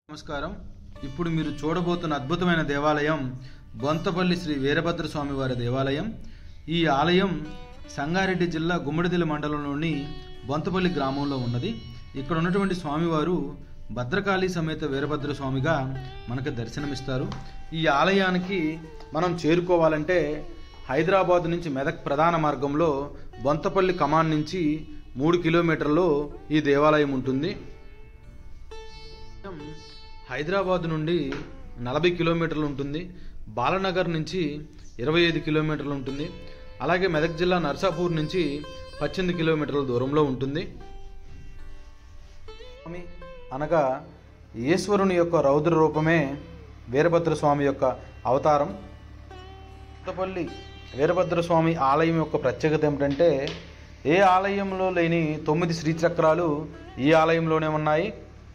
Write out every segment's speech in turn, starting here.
నమస్కారం. ఇప్పుడు మీరు చూడబోతున్న అద్భుతమైన దేవాలయం బొంతపల్లి శ్రీ వీరభద్ర స్వామి వారి దేవాలయం. ఈ ఆలయం సంగారెడ్డి జిల్లా గుమ్మడిదెల మండలంలోని బొంతపల్లి గ్రామంలో ఉన్నది. ఇక్కడ ఉన్నటువంటి స్వామివారు భద్రకాళి సమేత వీరభద్ర స్వామిగా మనకు దర్శనమిస్తారు. ఈ ఆలయానికి మనం చేరుకోవాలంటే హైదరాబాద్ నుంచి మెదక్ ప్రధాన మార్గంలో బొంతపల్లి కమాన్ నుంచి 3 కిలోమీటర్లలో ఈ దేవాలయం ఉంటుంది. హైదరాబాద్ నుండి 40 కిలోమీటర్లు ఉంటుంది. బాలనగర్ నుంచి 25 కిలోమీటర్లు ఉంటుంది. అలాగే మెదక్ జిల్లా నర్సాపూర్ నుంచి 18 కిలోమీటర్ల దూరంలో ఉంటుంది. స్వామి అనగా ఈశ్వరుని యొక్క రౌద్ర రూపమే వీరభద్ర స్వామి యొక్క అవతారం. బొంతపల్లి వీరభద్ర స్వామి ఆలయం యొక్క ప్రత్యేకత ఏమిటంటే ఏ ఆలయంలో లేని 9 శ్రీచక్రాలు ఈ ఆలయంలోనే ఉన్నాయి.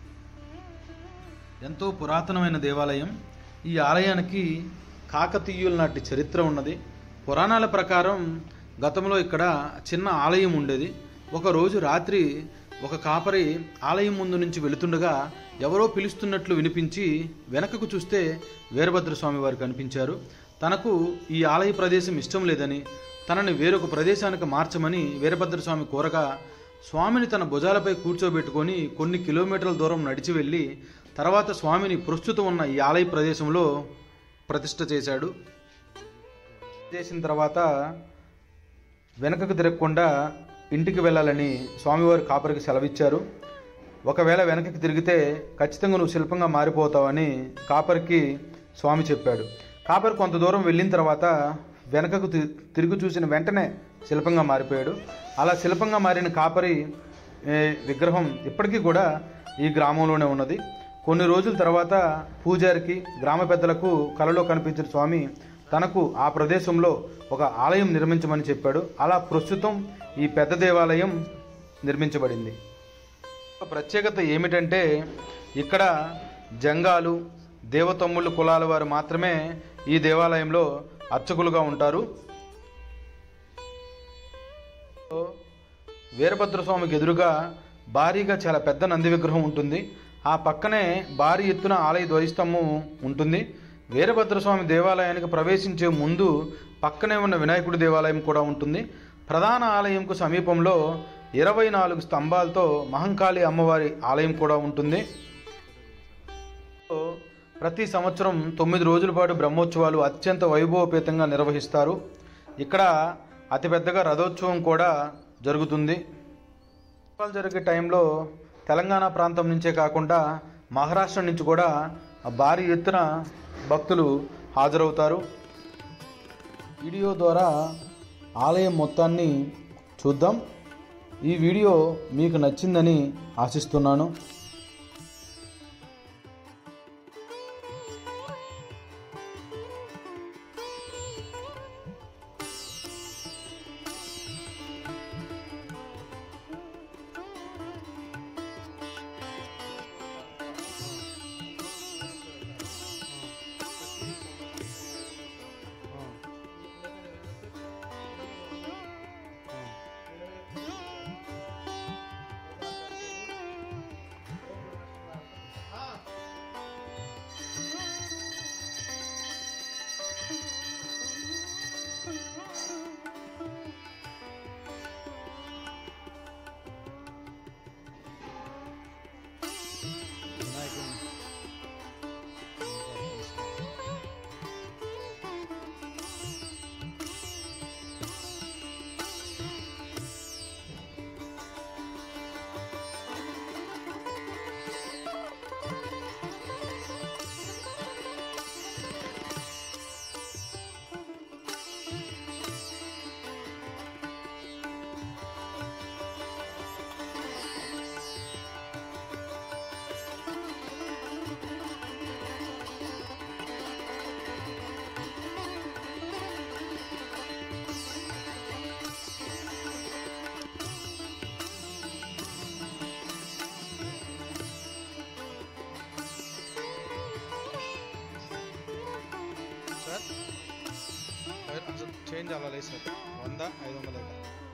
ఎంతో పురాతనమైన దేవాలయం. ఈ ఆలయానికి కాకతీయుల నాటి చరిత్ర ఉన్నది. పురాణాల ప్రకారం గతంలో ఇక్కడ చిన్న ఆలయం ఉండేది. ఒకరోజు రాత్రి ఒక కాపరి ఆలయం ముందు నుంచి వెళుతుండగా ఎవరో పిలుస్తున్నట్లు వినిపించి వెనకకు చూస్తే వీరభద్ర స్వామి వారు కనిపించారు. తనకు ఈ ఆలయ ప్రదేశం ఇష్టం లేదని తనని వేరొక ప్రదేశానికి మార్చమని వీరభద్ర స్వామి కోరగా స్వామిని తన భుజాలపై కూర్చోబెట్టుకొని కొన్ని కిలోమీటర్ల దూరం నడిచి వెళ్ళి తర్వాత స్వామిని ప్రస్తుతం ఉన్న ఈ ఆలయ ప్రదేశంలో ప్రతిష్ఠ చేశాడు. చేసిన తర్వాత వెనకకు తిరగకుండా ఇంటికి వెళ్ళాలని స్వామివారు కాపరికి సెలవిచ్చారు. ఒకవేళ వెనకకి తిరిగితే ఖచ్చితంగా నువ్వు శిల్పంగా మారిపోతావని కాపరికి స్వామి చెప్పాడు. కాపరి కొంత దూరం వెళ్ళిన తర్వాత వెనకకు తిరిగి చూసిన వెంటనే శిల్పంగా మారిపోయాడు. అలా శిల్పంగా మారిన కాపరి విగ్రహం ఇప్పటికీ కూడా ఈ గ్రామంలోనే ఉన్నది. కొన్ని రోజుల తర్వాత పూజారికి గ్రామ పెద్దలకు కలలో కనిపించిన స్వామి తనకు ఆ ప్రదేశంలో ఒక ఆలయం నిర్మించమని చెప్పాడు. అలా ప్రస్తుతం ఈ పెద్ద దేవాలయం నిర్మించబడింది. ప్రత్యేకత ఏమిటంటే ఇక్కడ జంగాలు దేవతమ్ముళ్ళు కులాల వారు మాత్రమే ఈ దేవాలయంలో అర్చకులుగా ఉంటారు. వీరభద్ర స్వామికి ఎదురుగా భారీగా చాలా పెద్ద నంది విగ్రహం ఉంటుంది. ఆ పక్కనే భారీ ఎత్తున ఆలయ ధ్వజస్తంభం ఉంటుంది. వీరభద్ర స్వామి దేవాలయానికి ప్రవేశించే ముందు పక్కనే ఉన్న వినాయకుడి దేవాలయం కూడా ఉంటుంది. ప్రధాన ఆలయంకు సమీపంలో 24 స్తంభాలతో మహంకాళి అమ్మవారి ఆలయం కూడా ఉంటుంది. ప్రతి సంవత్సరం 9 రోజుల పాటు బ్రహ్మోత్సవాలు అత్యంత వైభవపేతంగా నిర్వహిస్తారు. ఇక్కడ అతిపెద్దగా రథోత్సవం కూడా జరుగుతుంది. జరిగే టైంలో తెలంగాణ ప్రాంతం నుంచే కాకుండా మహారాష్ట్ర నుంచి కూడా భారీ ఎత్తున భక్తులు హాజరవుతారు. వీడియో ద్వారా ఆలయం మొత్తాన్ని చూద్దాం. ఈ వీడియో మీకు నచ్చిందని ఆశిస్తున్నాను. చేంజ్ అలా లేదు సార్. 100 500